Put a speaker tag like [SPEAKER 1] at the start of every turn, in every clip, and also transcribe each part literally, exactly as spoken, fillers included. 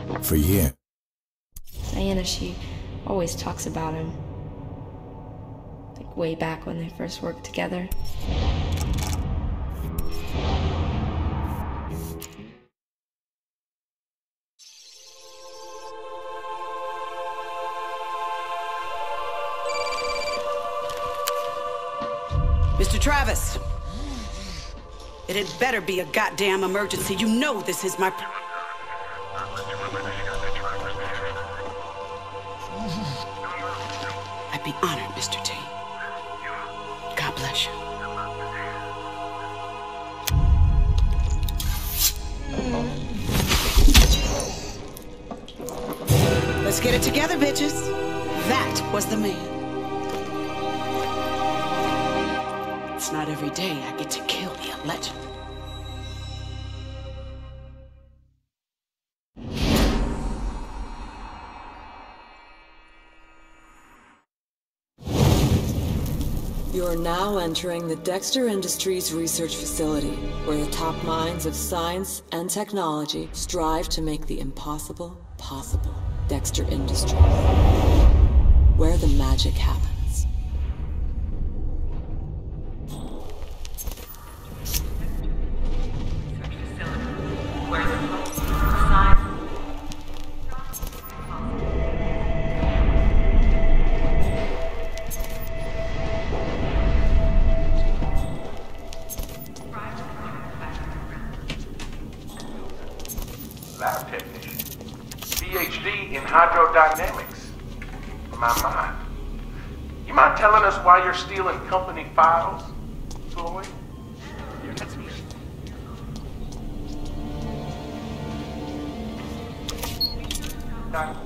[SPEAKER 1] For years.
[SPEAKER 2] Diana, she always talks about him. Like way back when they first worked together.
[SPEAKER 3] Mister Travis, it had better be a goddamn emergency. You know this is my... I'd be honored, Mister T. God bless you. Let's get it together, bitches. That was the man. It's not every day I get to kill a legend.
[SPEAKER 4] You are now entering the Dexter Industries Research Facility, where the top minds of science and technology strive to make the impossible possible. Dexter Industries, where the magic happens.
[SPEAKER 5] Lab technician. P H D in hydrodynamics. My mind. You mind telling us why you're stealing company files, Floyd? That's me. Doc.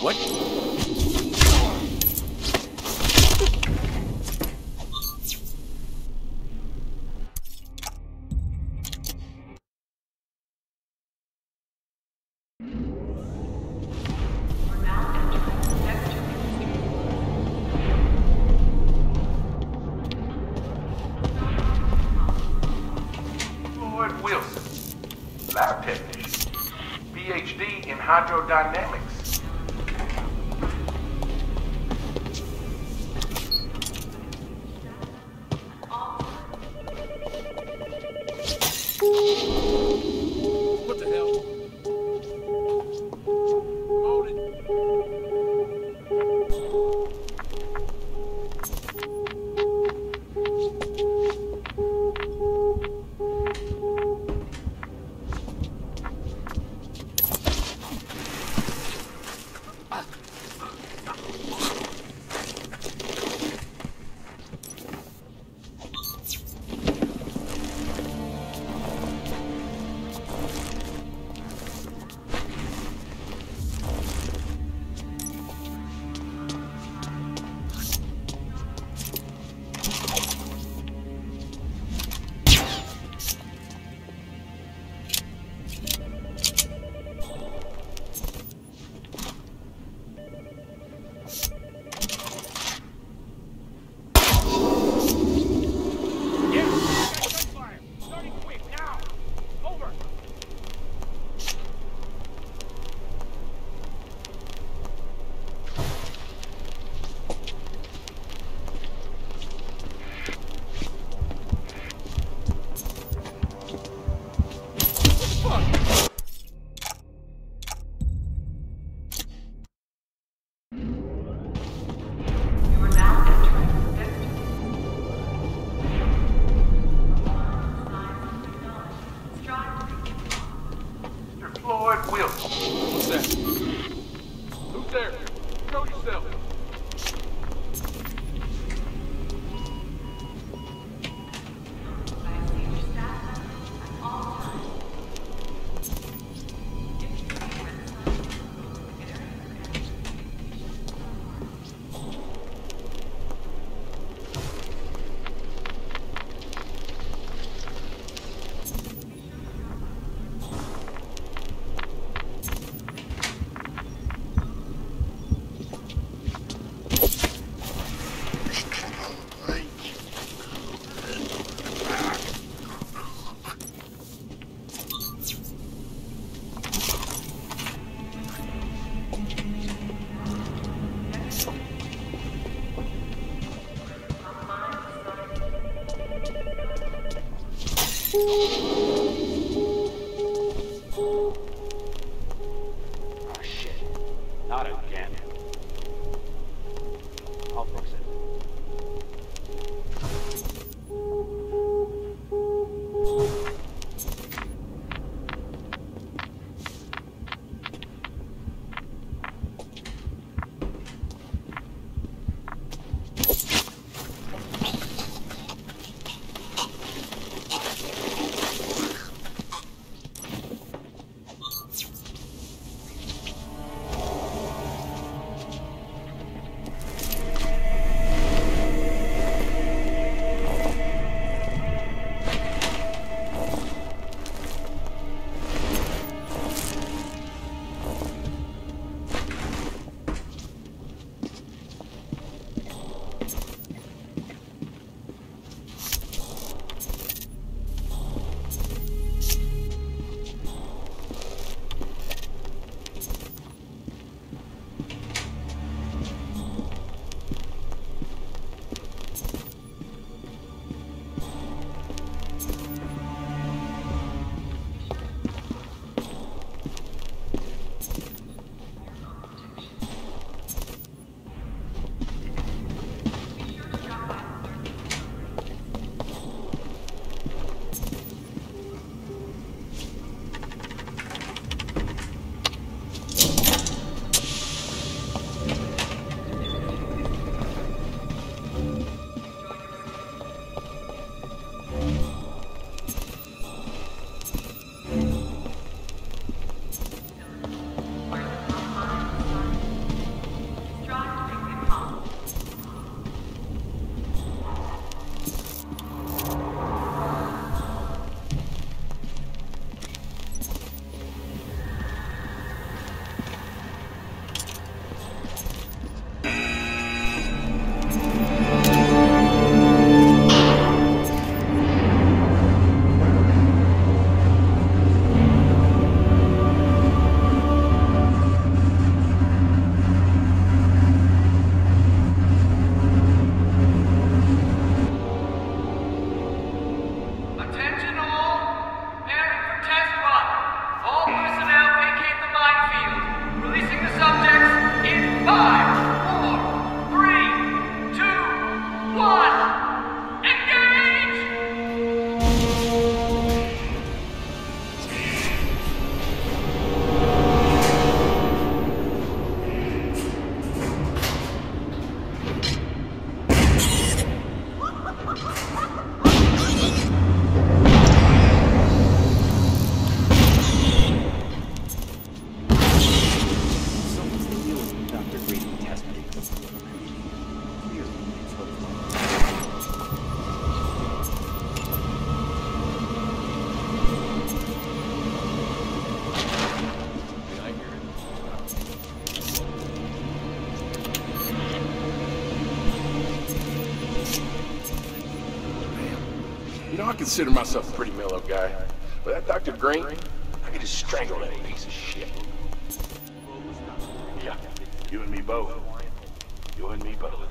[SPEAKER 1] What?
[SPEAKER 5] Lab technician, P H D in hydrodynamics.
[SPEAKER 1] What the hell? Hold it. What's that? Who's there? Show yourself. Oh shit. Not again. I'll fix it.
[SPEAKER 5] consider myself a pretty mellow guy. But that Doctor Green, I could just strangle that piece of shit.
[SPEAKER 6] Yeah, you and me both. You and me both.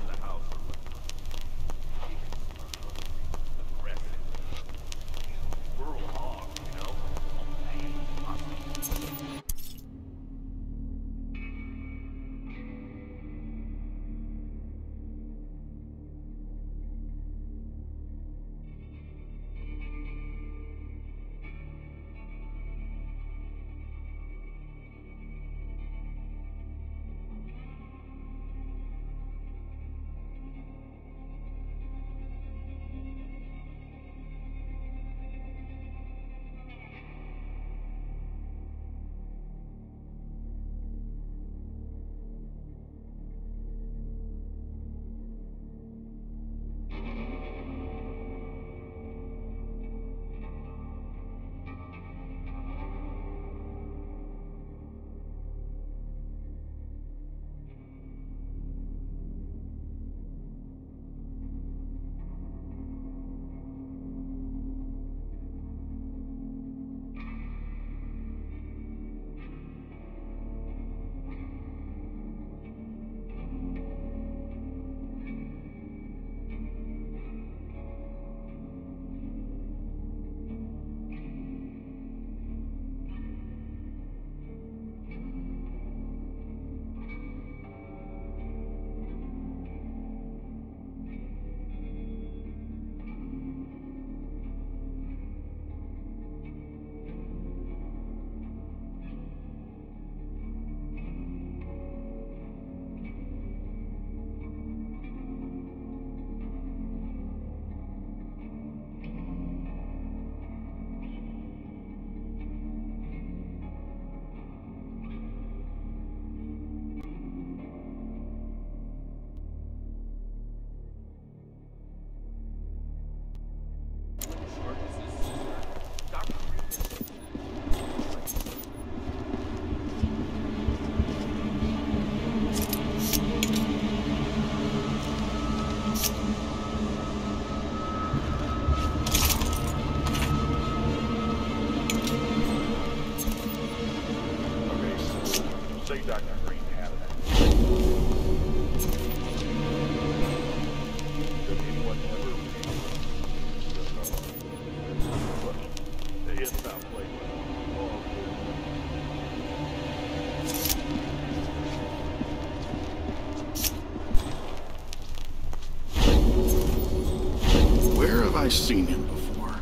[SPEAKER 7] I've seen him before.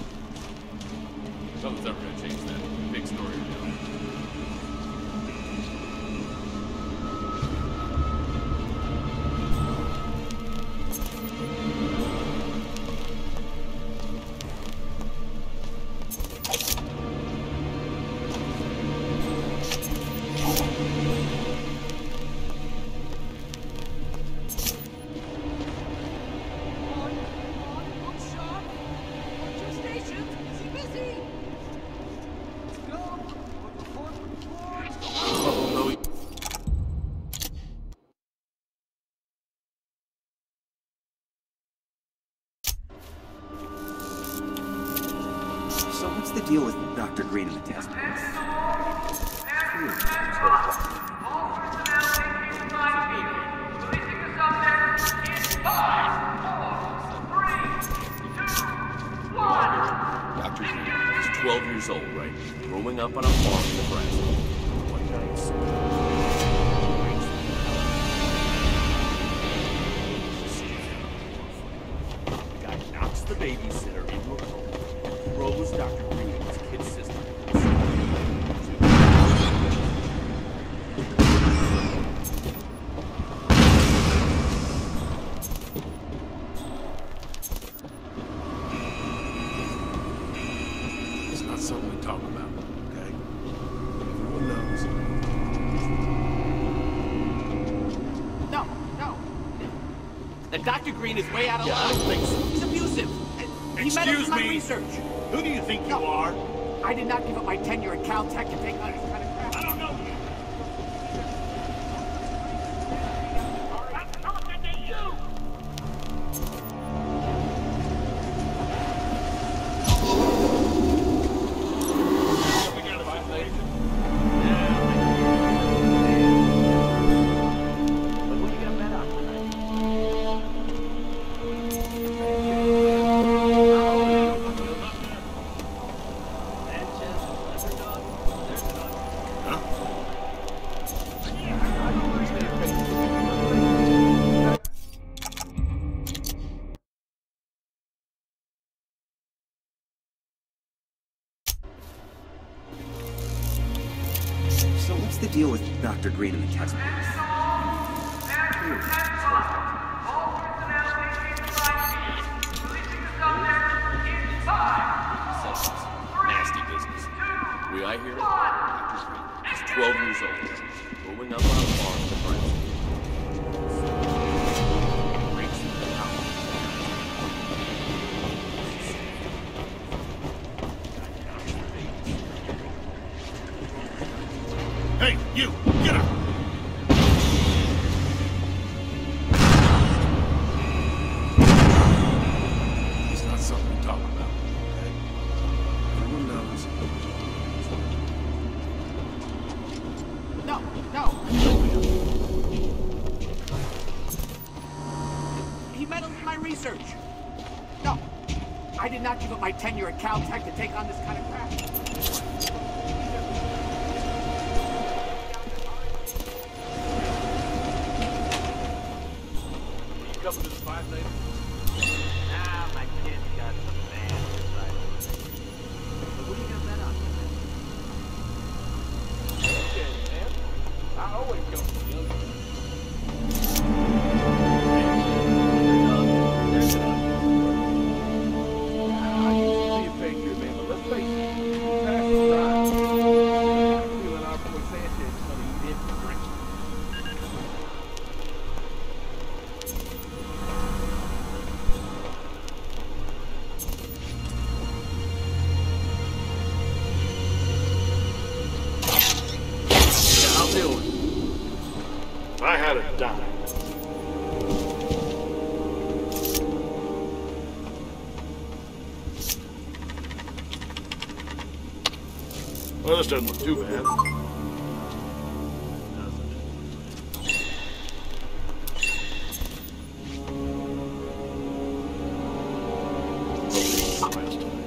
[SPEAKER 1] Something's ever gonna change that big story.
[SPEAKER 8] So what's the deal with Doctor Green and the test case?
[SPEAKER 1] Doctor Green is twelve years old, right? Growing up on a farm in Nebraska. One night. The guy knocks the babysitter into a coma, throws Doctor Green and his kid sister.
[SPEAKER 7] It's not something we talk about, okay? Everyone knows.
[SPEAKER 9] No, no. The Doctor Green is way out of
[SPEAKER 6] Yeah, I
[SPEAKER 9] line.
[SPEAKER 6] don't think so.
[SPEAKER 9] He's abusive. He
[SPEAKER 6] Excuse
[SPEAKER 9] meddles in my
[SPEAKER 6] me.
[SPEAKER 9] research.
[SPEAKER 6] Who do you think
[SPEAKER 9] No.
[SPEAKER 6] you are?
[SPEAKER 9] I did not give up my tenure at Caltech to take on this kind of crap.
[SPEAKER 6] I don't know you. I'm talking to you.
[SPEAKER 8] what's the deal with Doctor Green and the textbooks?
[SPEAKER 1] Nasty business. The way I hear it, Doctor Green is twelve years old, moving up on a farm in the Bronx. Breaks into the house.
[SPEAKER 7] Hey, you! Get up! It's not something to talk about, okay? Everyone knows.
[SPEAKER 9] No, no. He meddled in my research. No, I did not give up my tenure at Caltech to take on this kind of crap.
[SPEAKER 7] You coming to the fight later?
[SPEAKER 9] Ah, my kid's got some bad inside. But what are you gonna bet on?
[SPEAKER 7] Okay, man. I always come to the other. I used to be a patriot, man, but let's face it. You pass the drive. I'm feeling our boy Sanchez is gonna eat it for drink. I'll do it. If I had a dime. Well, this doesn't look too bad. Last time.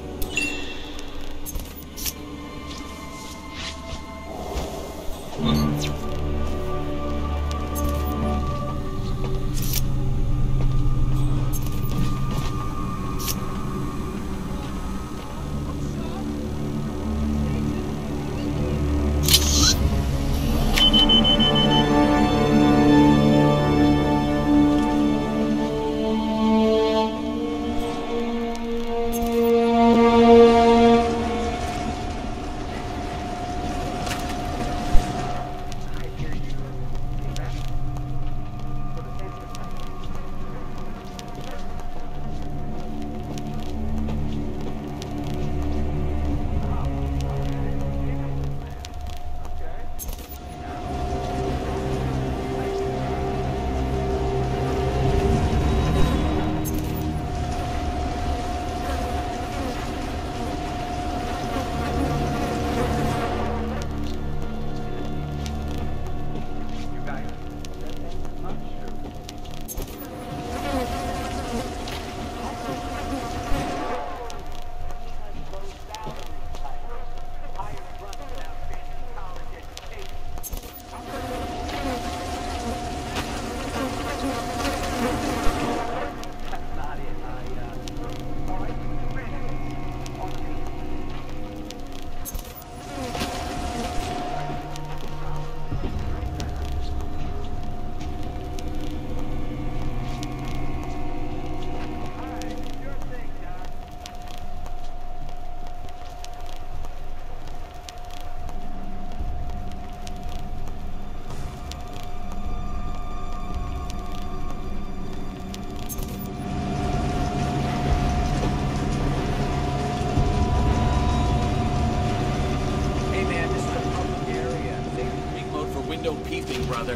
[SPEAKER 1] window peeping, brother.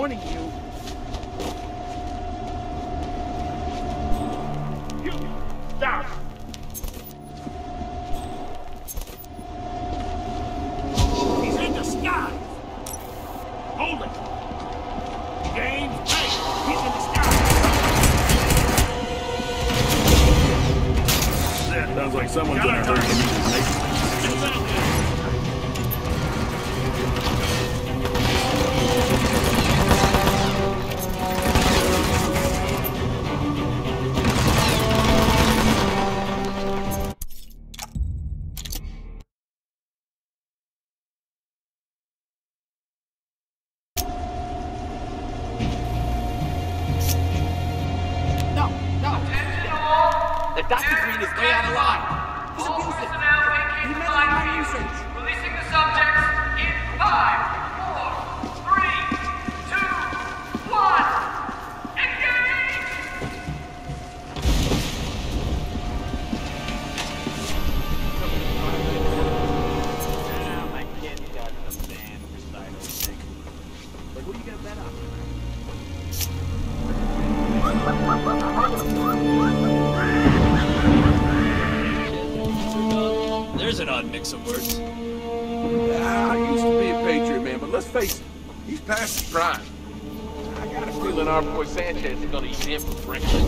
[SPEAKER 7] warning you. You, stop! He's in the sky! Hold it! James, hey! He's in the sky!
[SPEAKER 6] That sounds like someone's gonna hurt him.
[SPEAKER 9] No, no. The Doctor Green is way out of line. He's abusive. He meddled in my research.
[SPEAKER 10] Releasing the subjects in five, four, three, two, one. Engage!
[SPEAKER 7] Now my kid's got some damn recital thing. But who you gonna bet on?
[SPEAKER 1] There's an odd mix of words.
[SPEAKER 7] I used to be a Patriot, man, but let's face it, he's past his prime.
[SPEAKER 5] I got a feeling our boy Sanchez is gonna eat him for breakfast.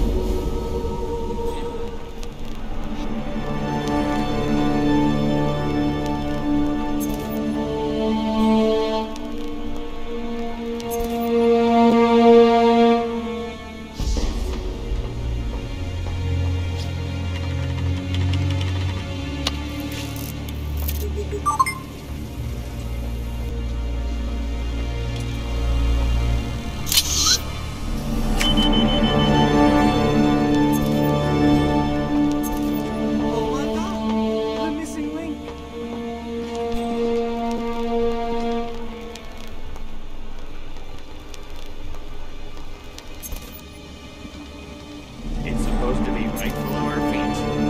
[SPEAKER 7] It's supposed to be right below our feet.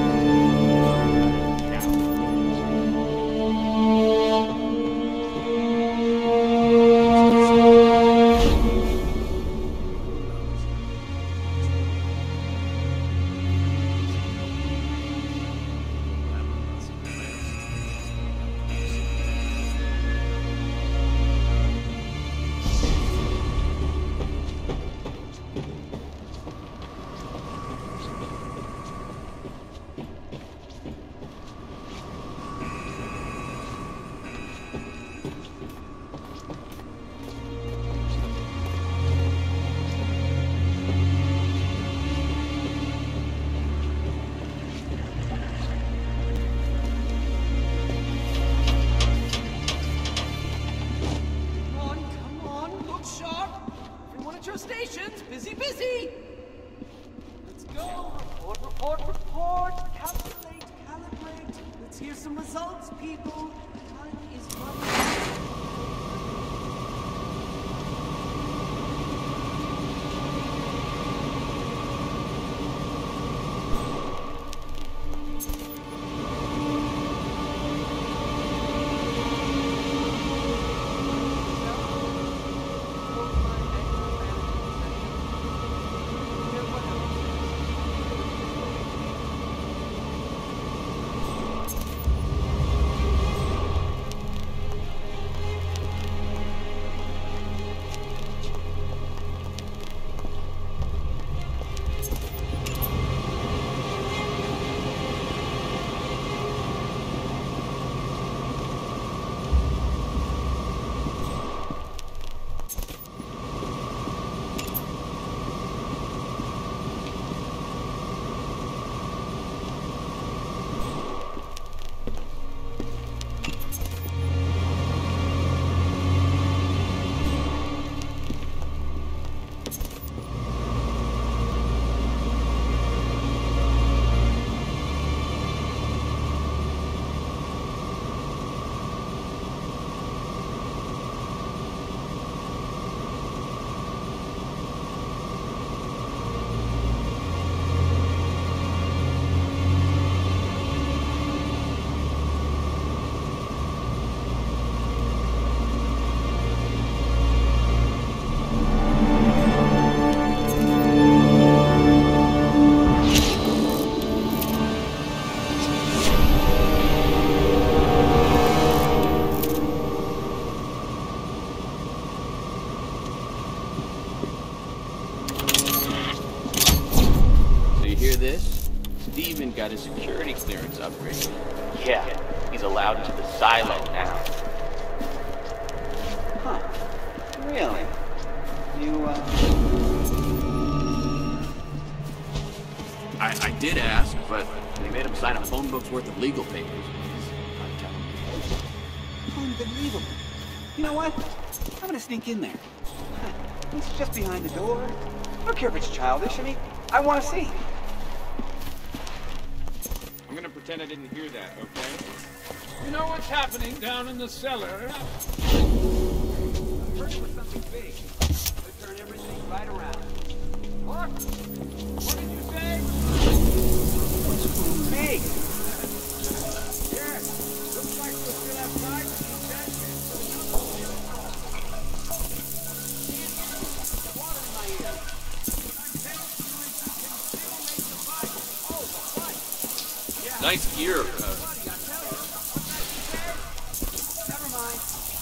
[SPEAKER 10] Stations, busy, busy! Let's go! Report, report, report! Calculate, calibrate! Let's hear some results, people! Time is running.
[SPEAKER 9] his security clearance upgrade. Yeah, he's allowed into the silo now.
[SPEAKER 11] Huh. Really? You, uh...
[SPEAKER 1] I, I did ask, but they made him sign a phone book's worth of legal papers.
[SPEAKER 11] Unbelievable. You know what? I'm gonna sneak in there. He's just behind the door. I don't care if it's childish. I mean, I want to see.
[SPEAKER 7] I'm gonna pretend I didn't hear that, okay? You know what's happening down in the cellar?
[SPEAKER 11] I heard it was something big. Could turn everything right around.
[SPEAKER 7] What? What did you say?
[SPEAKER 11] Big!
[SPEAKER 7] Yes. Looks like we're still outside to keep that shit.
[SPEAKER 11] Water in my ear.
[SPEAKER 1] Nice gear. Uh,
[SPEAKER 11] Never mind.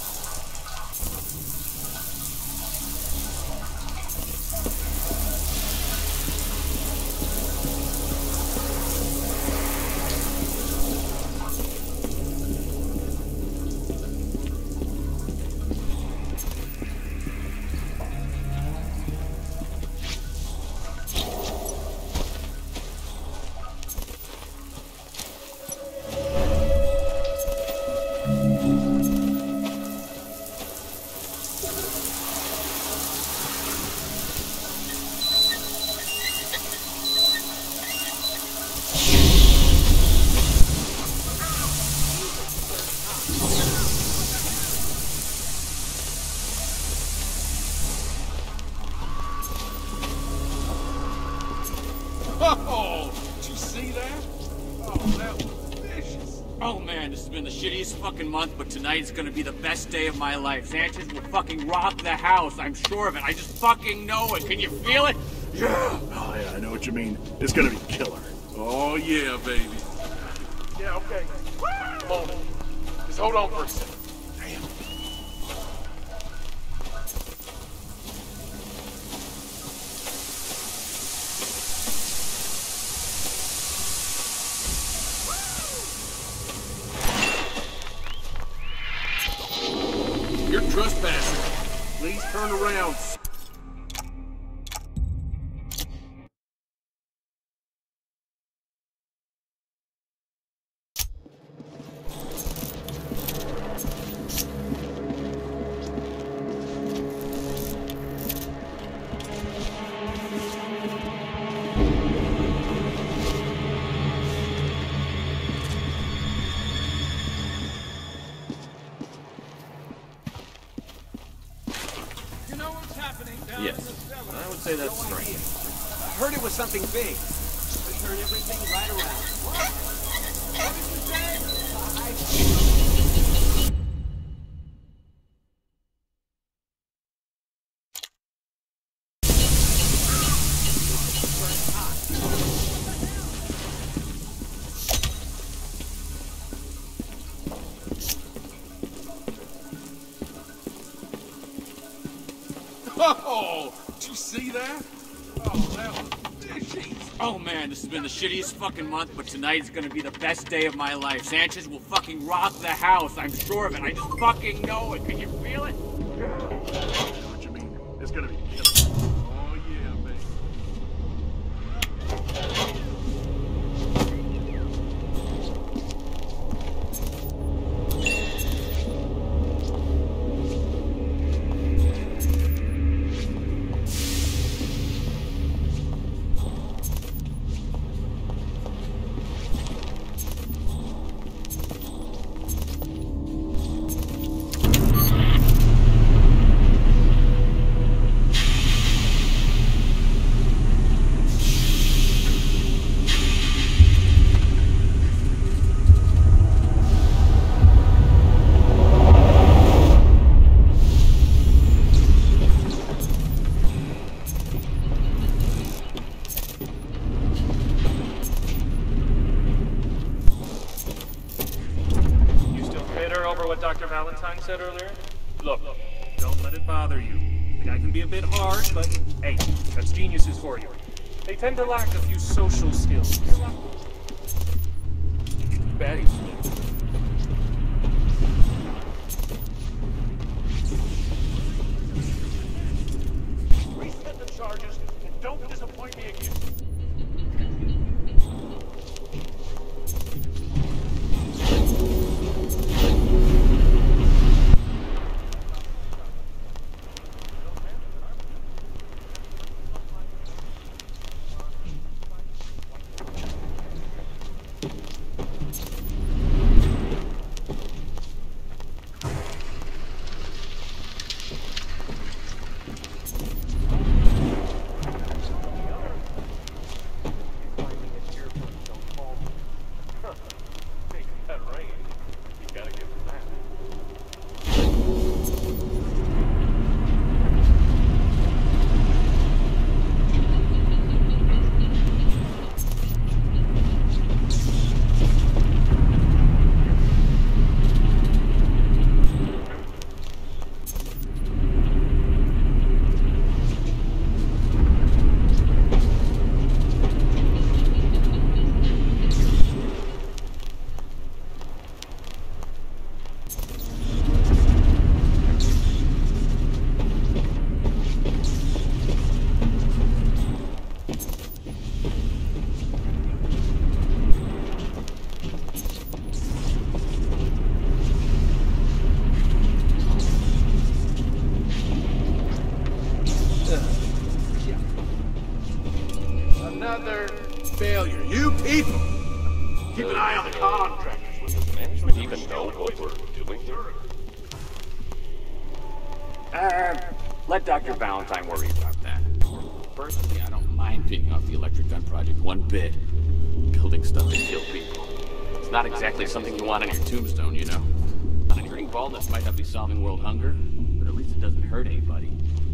[SPEAKER 7] Oh, did you see that? Oh, that was vicious.
[SPEAKER 1] oh man, this has been the shittiest fucking month, but tonight is gonna be the best day of my life. Sanchez will fucking rob the house, I'm sure of it. I just fucking know it. Can you feel it?
[SPEAKER 6] Yeah. Oh, yeah, I know what you mean. It's gonna be killer.
[SPEAKER 7] Oh, yeah, baby.
[SPEAKER 5] Yeah, okay. Hold on. Just hold on for a second. Damn.
[SPEAKER 7] You're trespassing. Please turn around.
[SPEAKER 1] Yes, I would say that's strange.
[SPEAKER 11] I heard it was something big. Could turn everything right around. What? What did you say?
[SPEAKER 7] Oh, did you see that? Oh, that was vicious.
[SPEAKER 1] Oh man, this has been the shittiest fucking month, but tonight is gonna be the best day of my life. Sanchez will fucking rob the house, I'm sure of it. I just fucking know it. Can you feel it?
[SPEAKER 6] I know what you mean. It's gonna be killer.
[SPEAKER 7] Oh, yeah, baby.
[SPEAKER 12] Doctor Valentine said earlier? Look, don't let it bother you. The guy can be a bit hard, but hey, that's geniuses for you. They tend to lack a few social skills.
[SPEAKER 1] Baddies.
[SPEAKER 6] Reset the charges and don't disappoint me again.
[SPEAKER 7] Another failure. You people! Keep an eye on the contractors. Does management even know what we're doing here?
[SPEAKER 1] Uh, let Doctor Valentine worry about that. Personally, I don't mind being off the electric gun project one bit. Building stuff to kill people. It's not exactly something you want on your tombstone, you know? Monitoring baldness might not be solving world hunger, but at least it doesn't hurt anybody.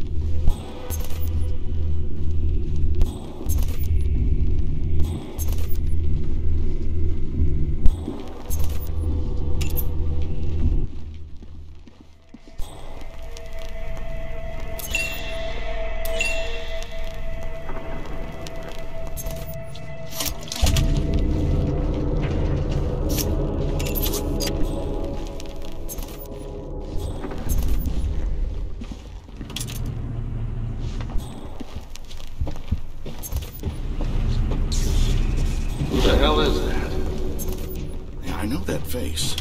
[SPEAKER 7] Face.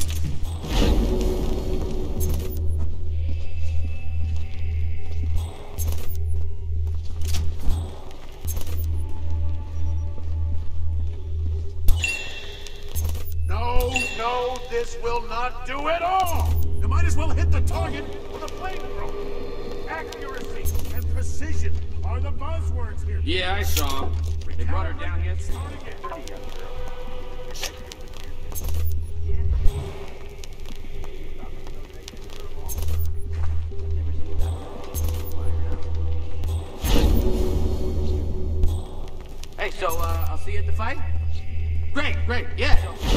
[SPEAKER 7] No, no, this will not do it all! You might as well hit the target with a flamethrower. Accuracy and precision are the buzzwords here.
[SPEAKER 1] Yeah, I saw him. They brought her down yet?
[SPEAKER 7] Start again.
[SPEAKER 1] Hey, so, uh, I'll see you at the fight? Great, great, yeah.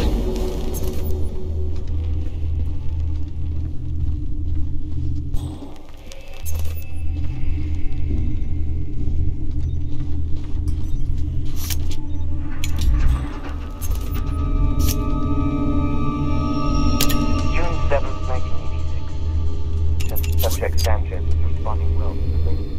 [SPEAKER 13] June seventh, nineteen eighty-six. Test subject Sanchez is responding well to the latest.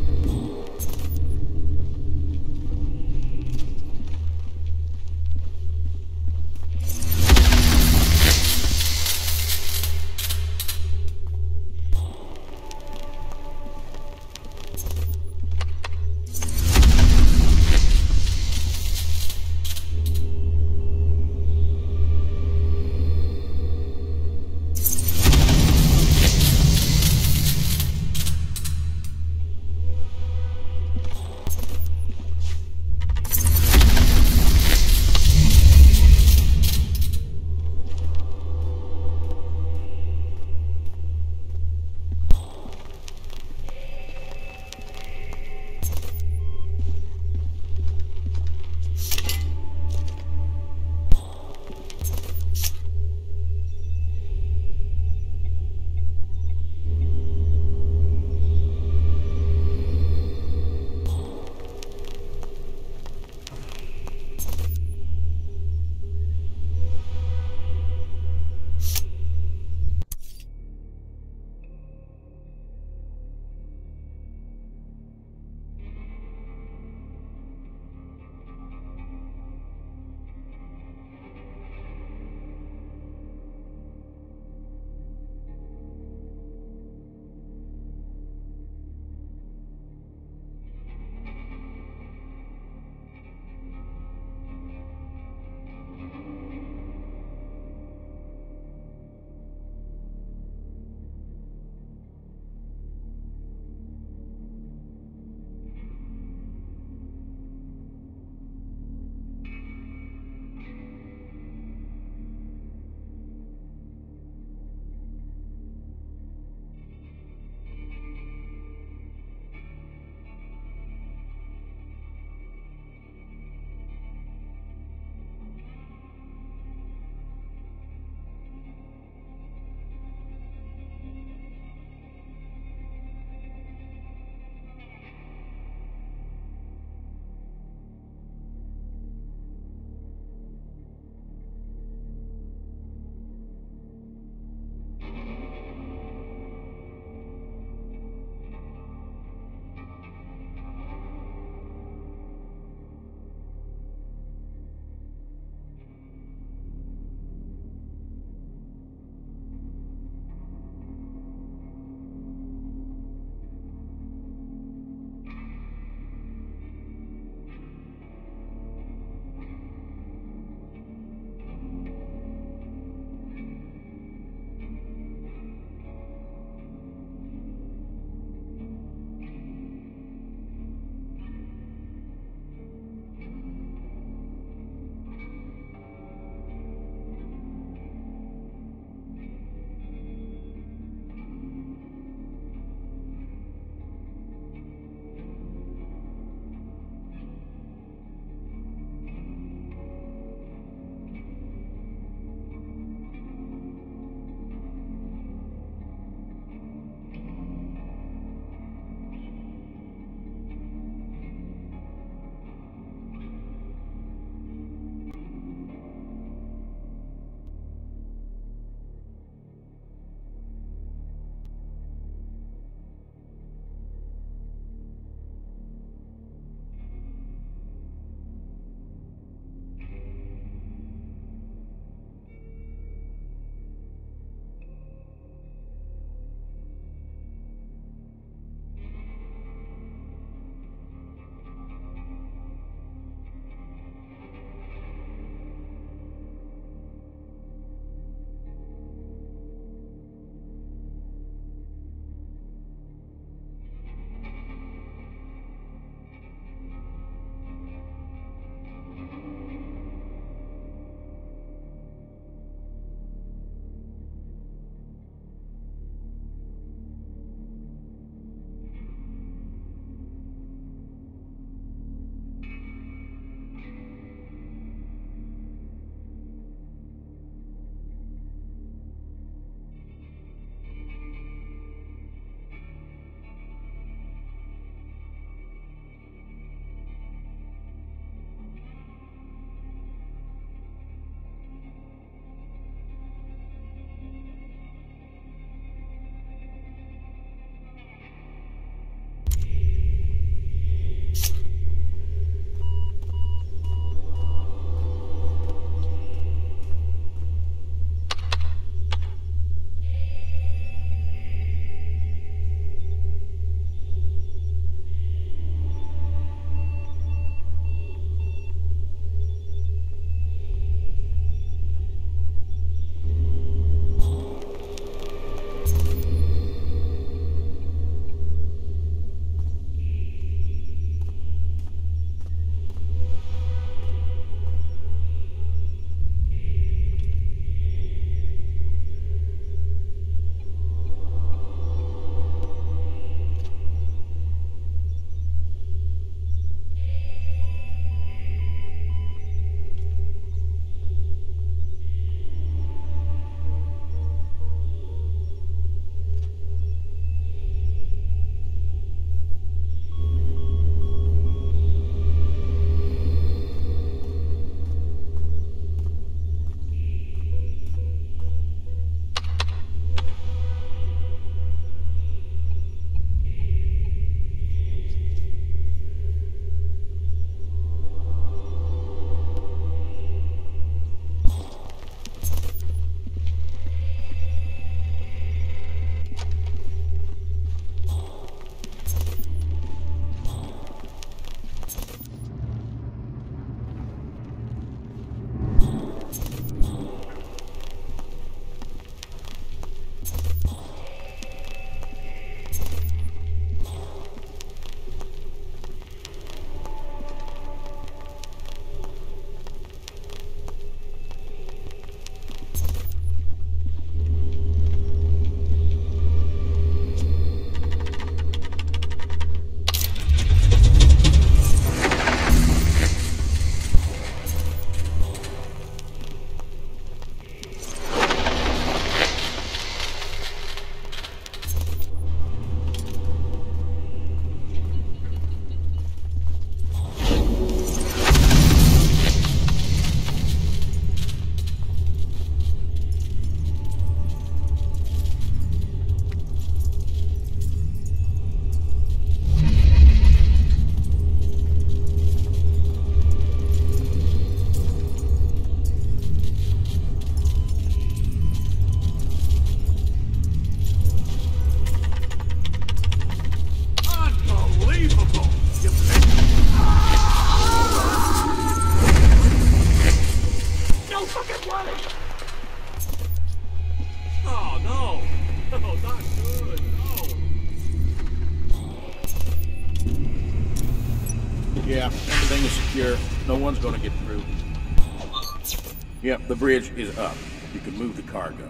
[SPEAKER 7] secure. No one's gonna get through. Yep, the bridge is up. You can move the cargo.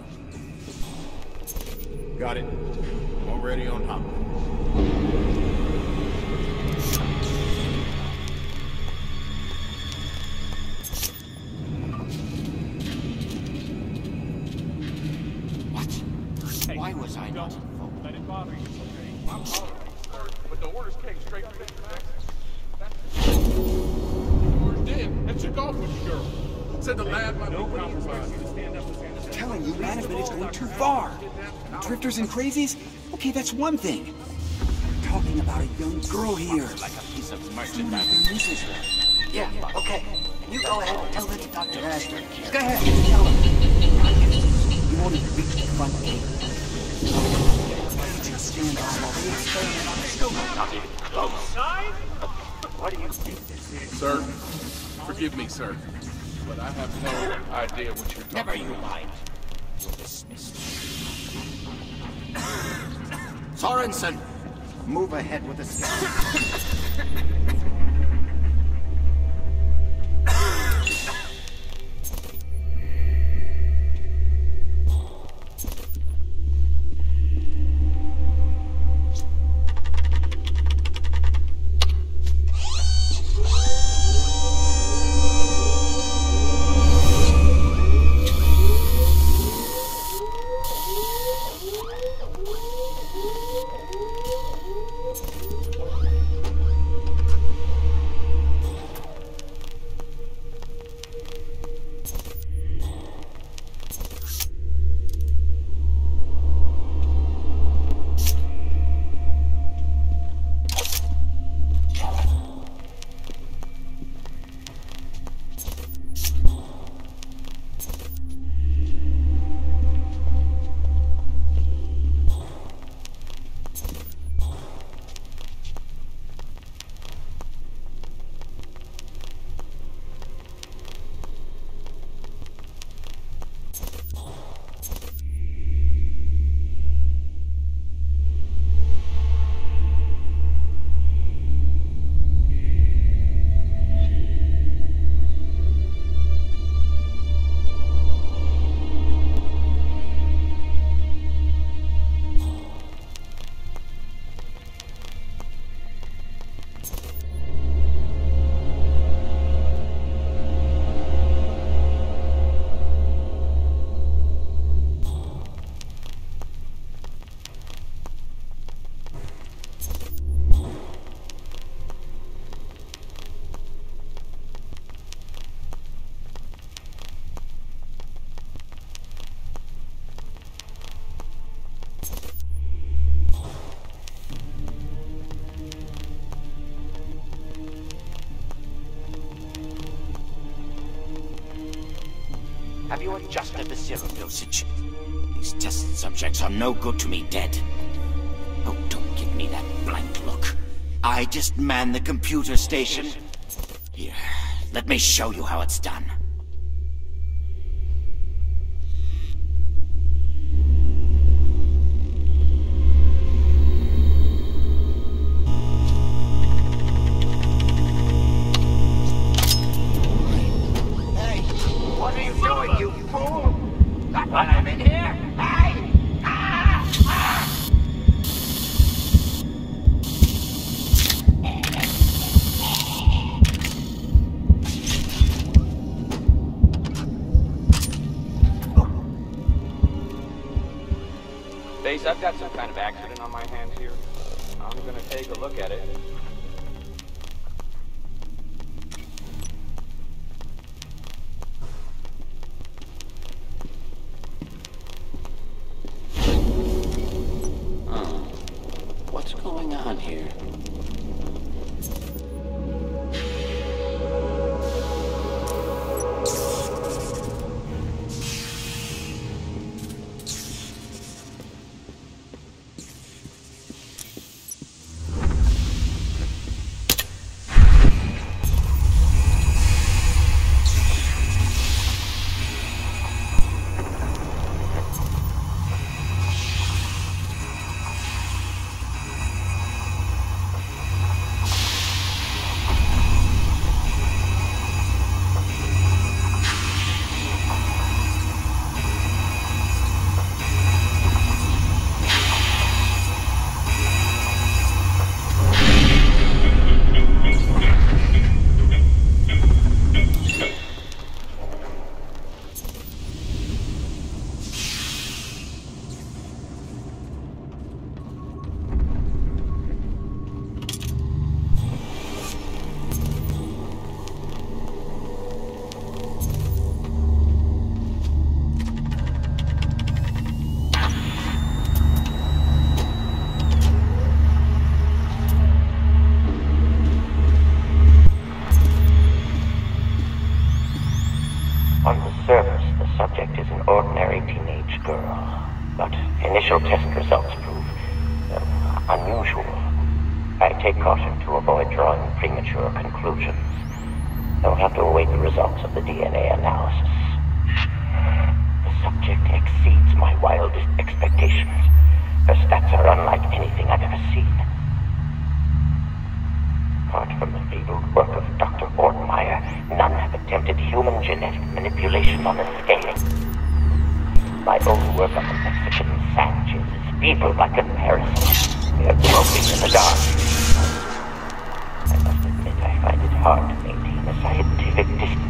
[SPEAKER 7] Got it. Already on top.
[SPEAKER 9] What? Why was I not informed?
[SPEAKER 12] Let it bother you, okay?
[SPEAKER 5] I'm all right, sir, but the orders came straight from Mister Texas.
[SPEAKER 7] Orders did, and took off with the girl. Said the lad might
[SPEAKER 12] No
[SPEAKER 7] be
[SPEAKER 12] compromise. You to stand up and
[SPEAKER 11] I'm telling you, management is going too far. Drifters and crazies? Okay, that's one thing. I'm talking about a young girl here.
[SPEAKER 9] Like a piece of
[SPEAKER 11] Someone
[SPEAKER 9] merchandise.
[SPEAKER 11] their missus her.
[SPEAKER 9] Yeah, okay. And you go ahead and tell them to Doctor Astor.
[SPEAKER 11] Go ahead, tell him. You won't even reach the front gate. Just stand by while they experiment on the scope.
[SPEAKER 9] Not even close. What do you think this is?
[SPEAKER 7] Sir, forgive me, sir, but I have no idea what you're talking
[SPEAKER 9] Never
[SPEAKER 7] about.
[SPEAKER 9] you mind. You're dismissed. Sorensen, move ahead with the scan. Have you adjusted the serum dosage? These test subjects are no good to me dead. Oh, don't give me that blank look. I just man the computer station. Here, let me show you how it's done.
[SPEAKER 14] I've got some kind of accident on my hands here. I'm gonna take a look at it.
[SPEAKER 9] Oh, what's going on here?
[SPEAKER 15] But initial test results prove uh, unusual. I take caution to avoid drawing premature conclusions. I'll have to await the results of the D N A analysis. The subject exceeds my wildest expectations. Her stats are unlike anything I've ever seen. Apart from the fabled work of Doctor Ortmeyer, none have attempted human genetic manipulation on a scale. My own work on the Mexican Sanchez is feeble by comparison. They're groping in the dark. I must admit I find it hard to maintain a scientific distance.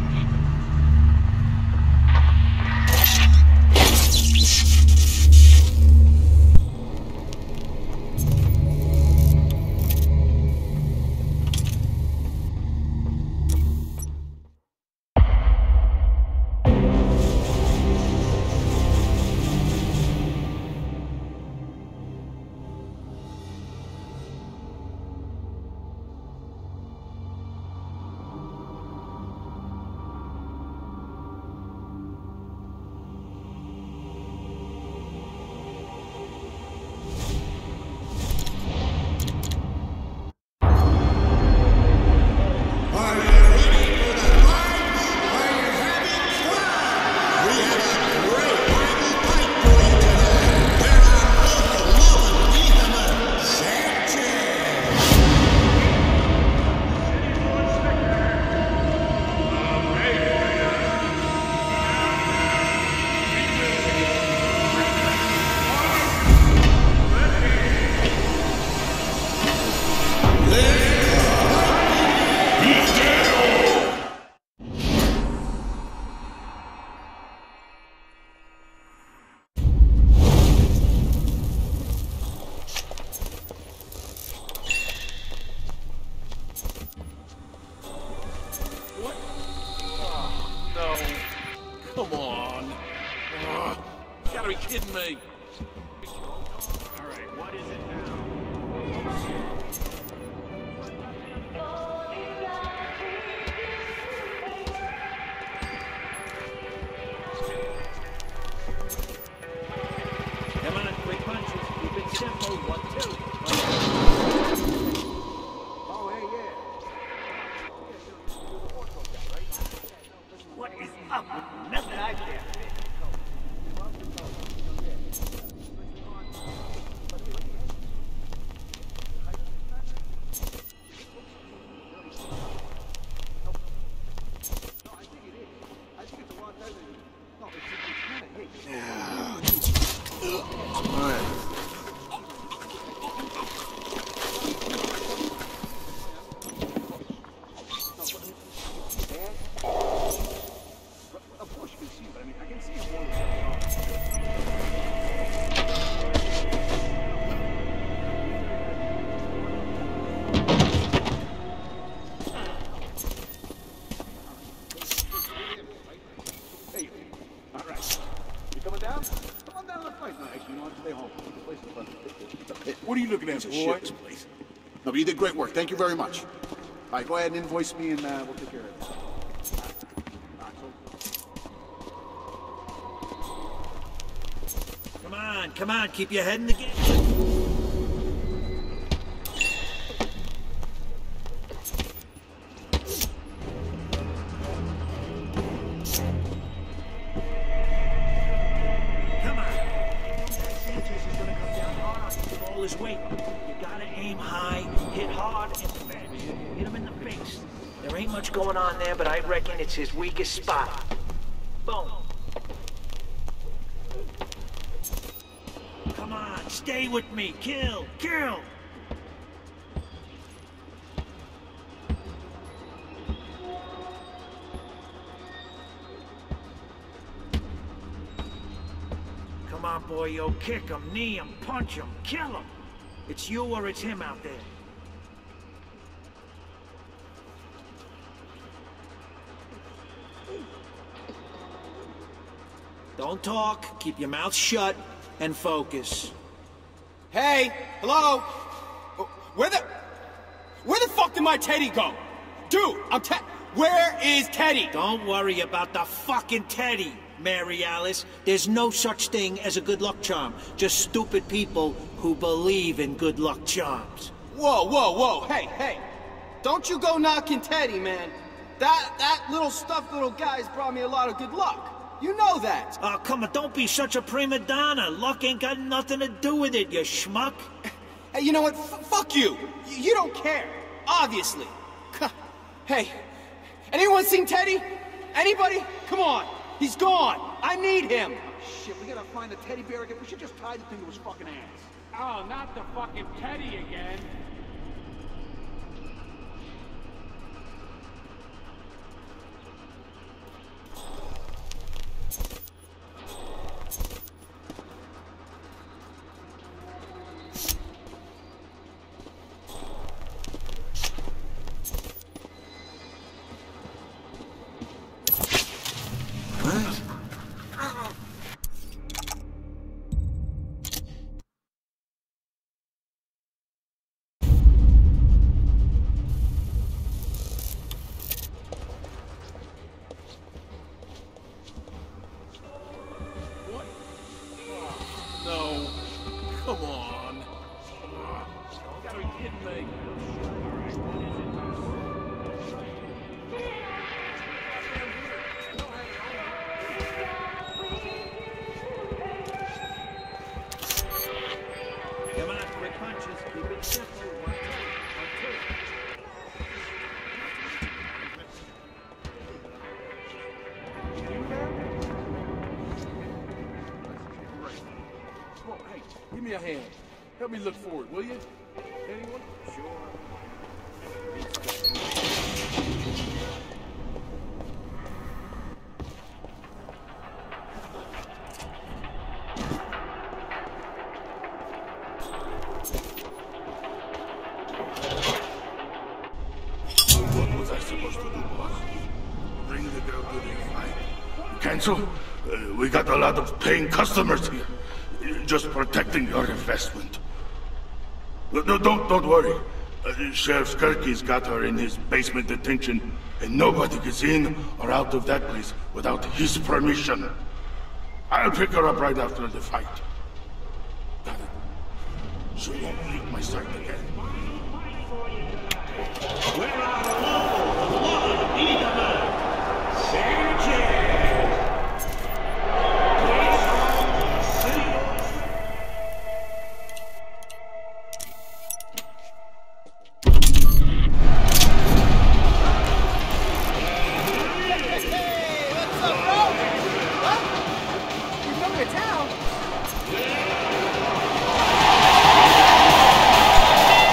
[SPEAKER 7] Come on. Ugh. You gotta be kidding me.
[SPEAKER 12] All right, what is it now? Come on, quick punches. Keep it simple. One, two.
[SPEAKER 10] Oh, hey, yeah.
[SPEAKER 12] What is up with nothing I can?
[SPEAKER 7] What are you looking at, boy? Place. No, but you did great work. Thank you very much. All right, go ahead and invoice me, and uh, we'll take care of it.
[SPEAKER 12] Come on, come on, keep your head in the game. His weight. You gotta aim high, hit hard, and fast. Hit him in the face. There ain't much going on there, but I reckon it's his weakest spot. Boom. Come on, stay with me. Kill, kill. Come on, boyo. Kick him, knee him, punch him, kill him. It's you or it's him out there. Don't talk, keep your mouth shut, and focus.
[SPEAKER 11] Hey, hello? Where the... Where the fuck did my Teddy go? Dude, I'm te... Where is Teddy?
[SPEAKER 12] Don't worry about the fucking Teddy. Mary Alice. There's no such thing as a good luck charm. Just stupid people who believe in good luck charms.
[SPEAKER 10] Whoa, whoa, whoa, hey, hey. Don't you go knocking Teddy, man. That, that little stuffed little guy's brought me a lot of good luck. You know that.
[SPEAKER 12] Oh, come on, don't be such a prima donna. Luck ain't got nothing to do with it, you schmuck.
[SPEAKER 10] Hey, you know what? F fuck you. Y you don't care. Obviously. Hey, anyone seen Teddy? Anybody? Come on. He's gone. I need him.
[SPEAKER 7] Shit, we gotta find the teddy bear again. We should just tie the thing to his fucking ass.
[SPEAKER 14] Oh, not the fucking Teddy again.
[SPEAKER 7] No. Come on. You gotta be kidding me.
[SPEAKER 12] Come on, quick punches. Keep it simple. One, two, one, two.
[SPEAKER 7] Come on, hey, give me a hand. Help me look forward, will you? Anyone? Sure.
[SPEAKER 6] What was I supposed to do, boss? Bring the girl to the fight. Cancel? Uh, we got a lot of paying customers here. Just protecting your investment. No, no, don't, don't worry. Uh, Sheriff Skirky's got her in his basement detention, and nobody gets in or out of that place without his permission. I'll pick her up right after the fight. Got it. She won't leave my side again.
[SPEAKER 12] We're on a low, one, Hitman. Sanchez.
[SPEAKER 10] Town.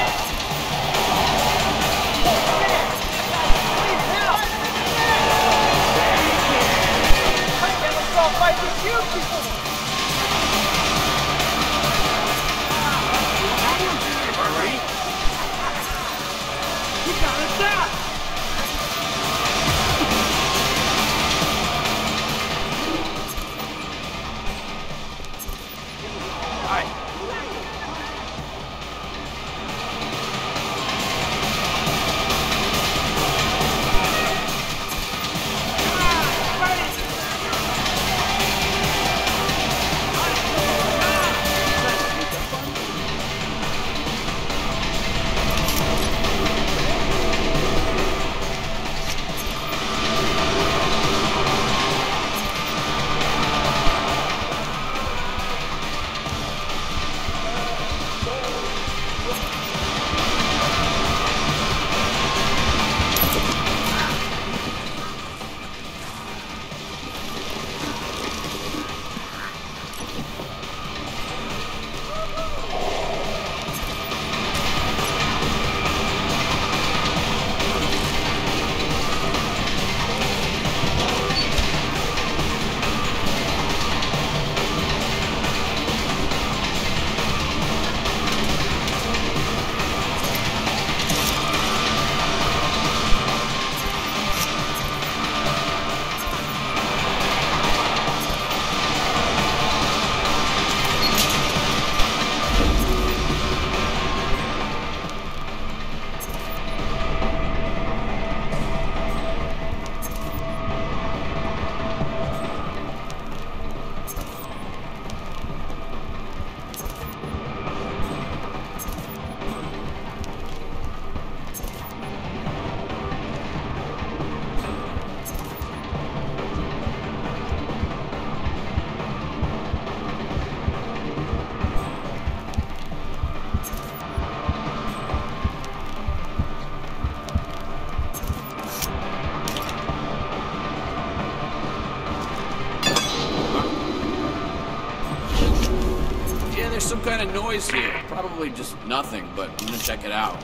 [SPEAKER 1] There's some kind of noise here. Probably just nothing, but I'm gonna check it out.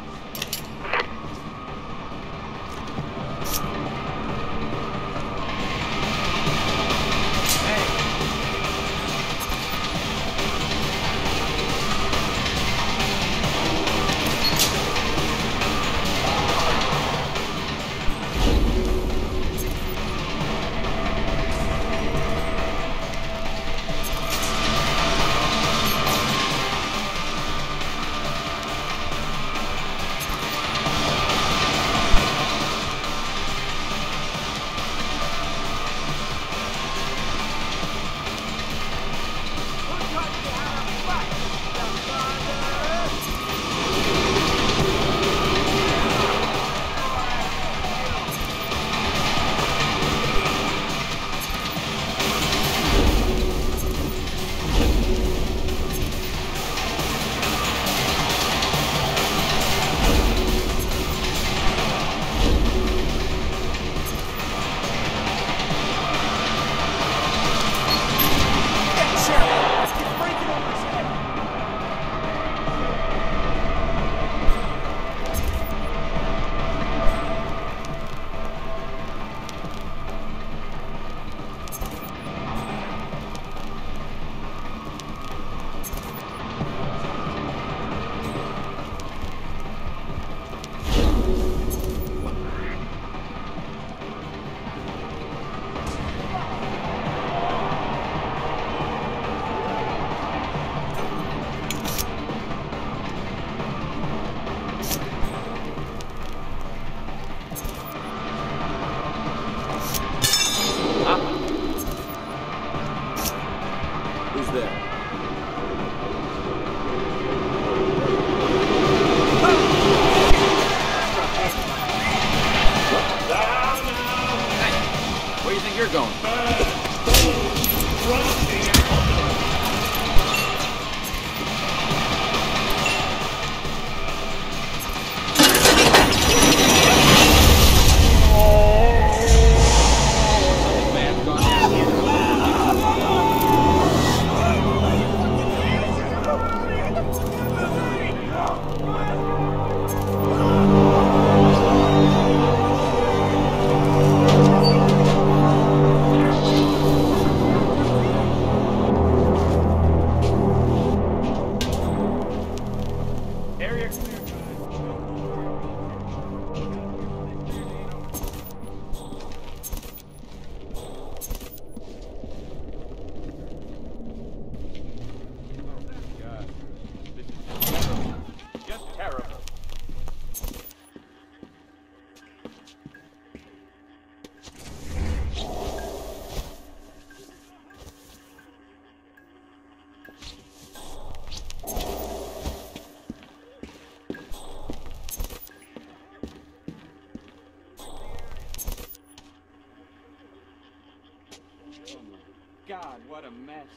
[SPEAKER 14] God, what a mess.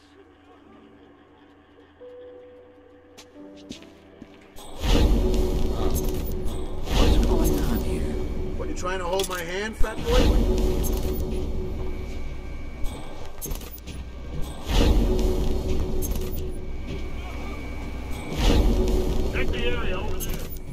[SPEAKER 1] What's going on here?
[SPEAKER 7] What, you trying to hold my hand, fat boy? Check the area over there.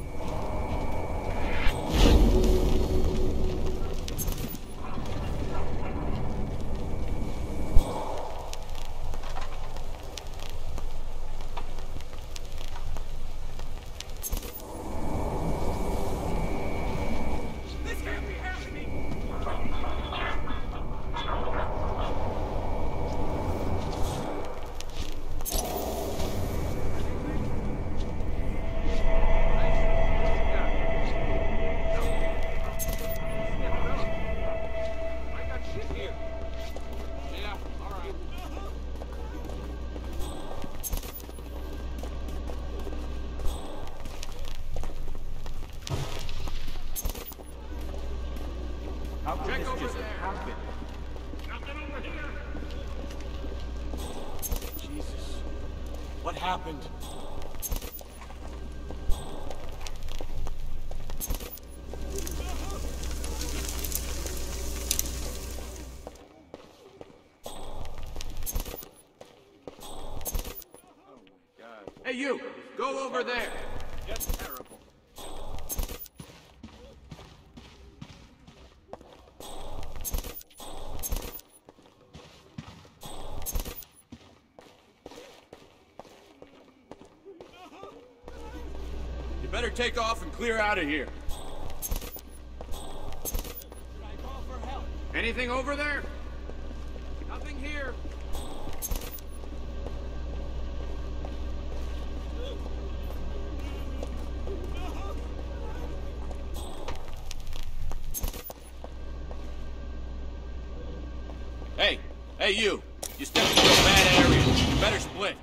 [SPEAKER 14] Check over there. Nothing over here.
[SPEAKER 7] Jesus. What happened?
[SPEAKER 1] you, go over there.
[SPEAKER 7] Just terrible.
[SPEAKER 1] You better take off and clear out of here. Anything over there? Nothing here. Hey, hey you. You stepped into a bad area. You better split.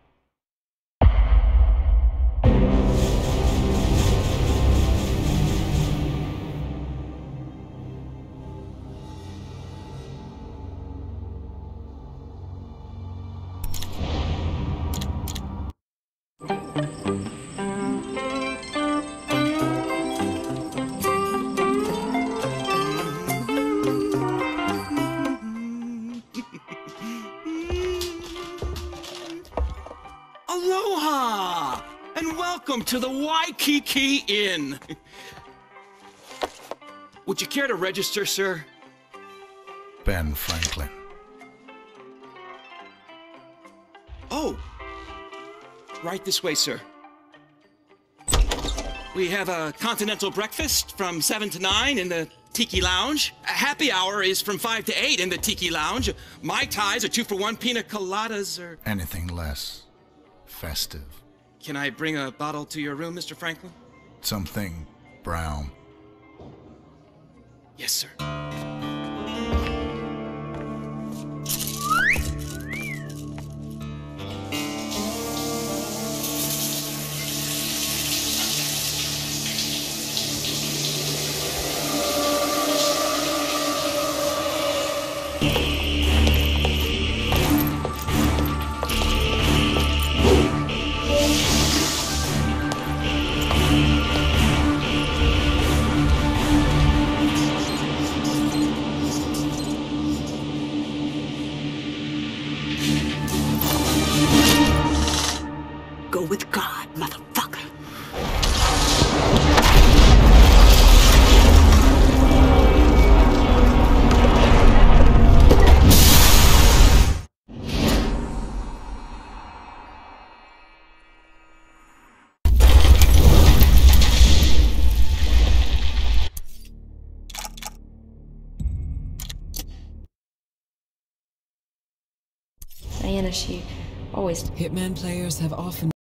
[SPEAKER 16] Aloha! And welcome to the Waikiki Inn. Would you care to register, sir?
[SPEAKER 17] Ben Franklin.
[SPEAKER 16] Oh. Right this way, sir. We have a continental breakfast from seven to nine in the Tiki Lounge. A happy hour is from five to eight in the Tiki Lounge. Mai Tais are two for one, pina coladas are...
[SPEAKER 17] Anything less festive.
[SPEAKER 16] Can I bring a bottle to your room, Mister Franklin?
[SPEAKER 17] Something brown.
[SPEAKER 16] Yes, sir.
[SPEAKER 3] Go with God, motherfucker.
[SPEAKER 2] Diana, she always...
[SPEAKER 4] Hitman players have often